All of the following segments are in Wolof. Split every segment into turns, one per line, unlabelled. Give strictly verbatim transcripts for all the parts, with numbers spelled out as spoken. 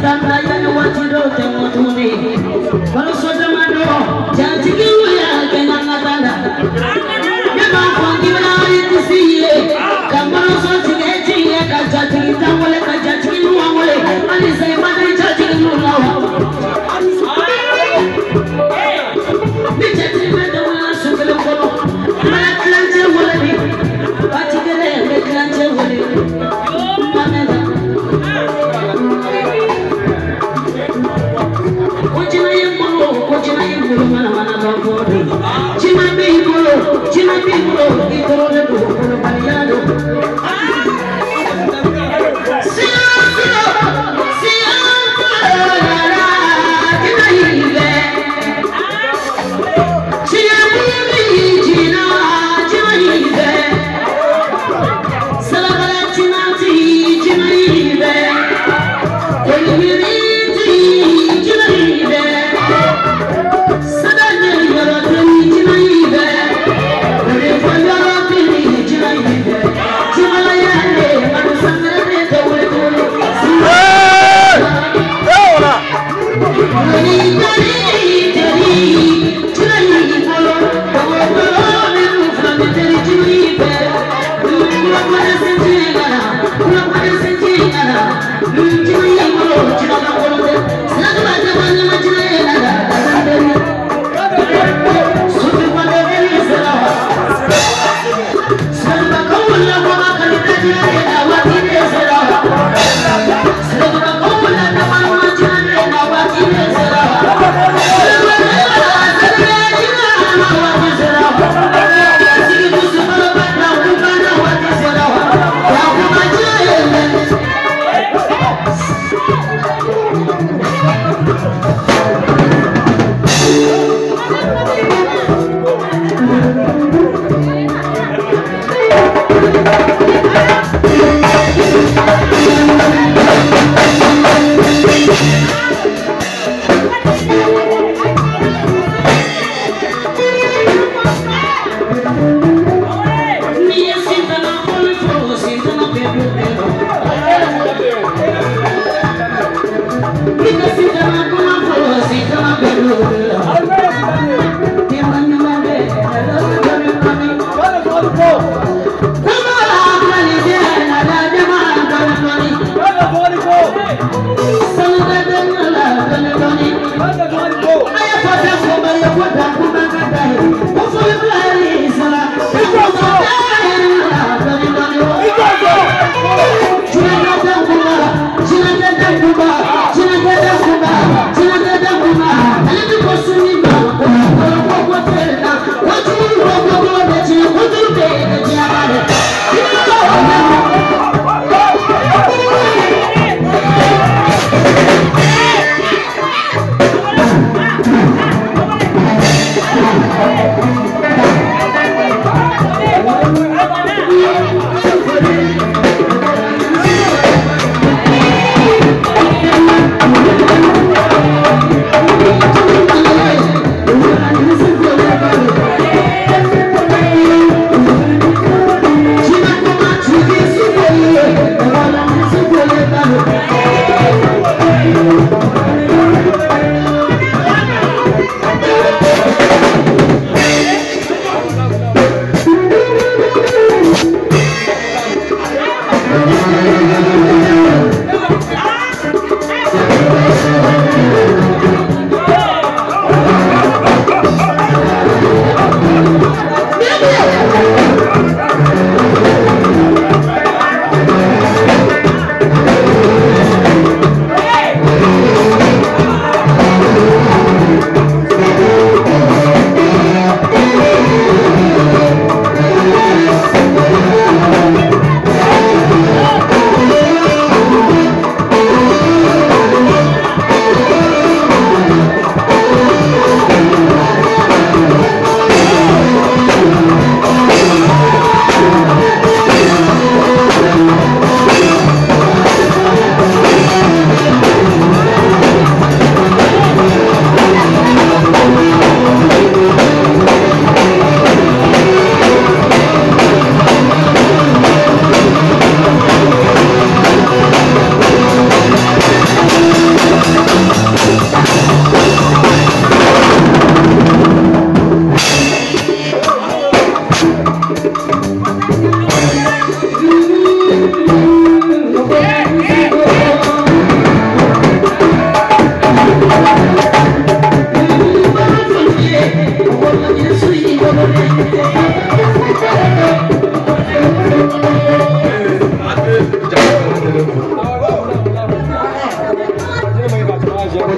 Come on!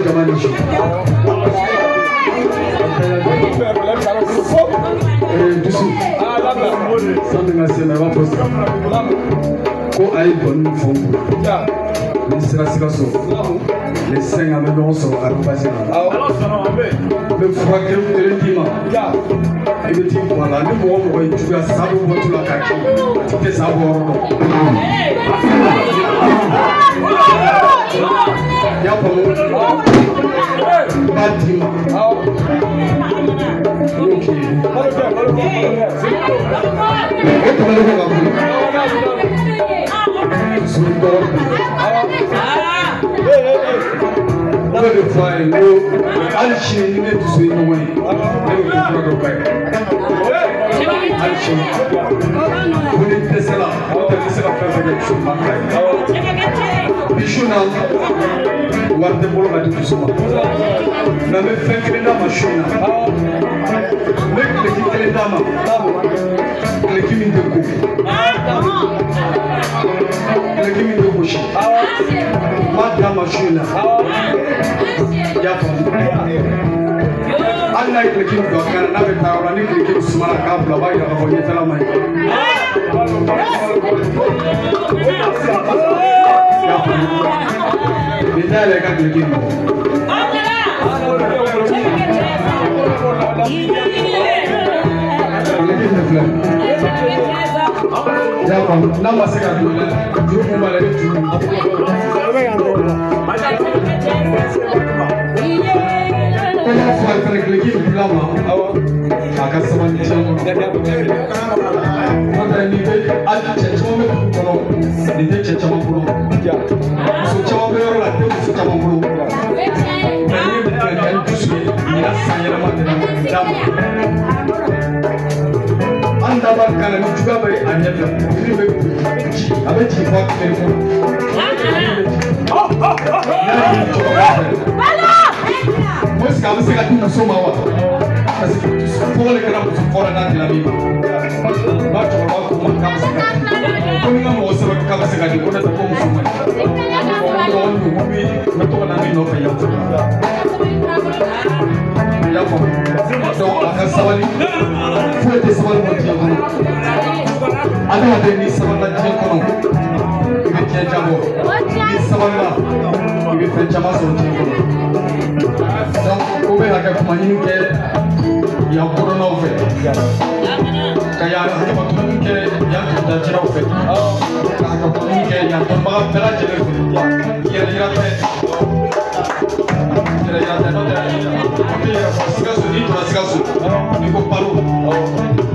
Something I say, my wife was go I don't phone. Mister Sigaso, les cinq amendements sont à l'occasion. Le frère de l'Étima, et le type voilà, le mot où tu as ça, où tu l'as caché, tu fais ça. Y'a pas mon bâtiment. Ok. The fire, no, I'll change it to say no way. I'll change it. When it is a lot, what is a president? Bishuna, what the world had to do. Now, the Fekina machine, make the Kikalama, clicking in the book, clicking in the bush, Madame Machina. Unlike the king of Canada, I need to keep small couple of items for you. Tell me, the dialect of the king. Now, I say, Most caras se gatam no som mal, mas se for le cara por fora da minha vida, mas eu vou com uma cara se gatam. Quando eu não ouço a cara se gatam, quando eu tô com som mal, eu não vou me, não tô na minha nova eu. Já foi. Então a casa ali, foi de sábado no dia quando, ada ada ni sábado no dia quando, eu tinha jabo, ni sábado lá, eu tinha jabo no dia quando. Donc, on va faire comme il y a un corona au fait. Quand il y a un corona au fait, il y a un corona au fait. Quand il y a un corona au fait, il y a un corona au fait. Il y a un corona au fait.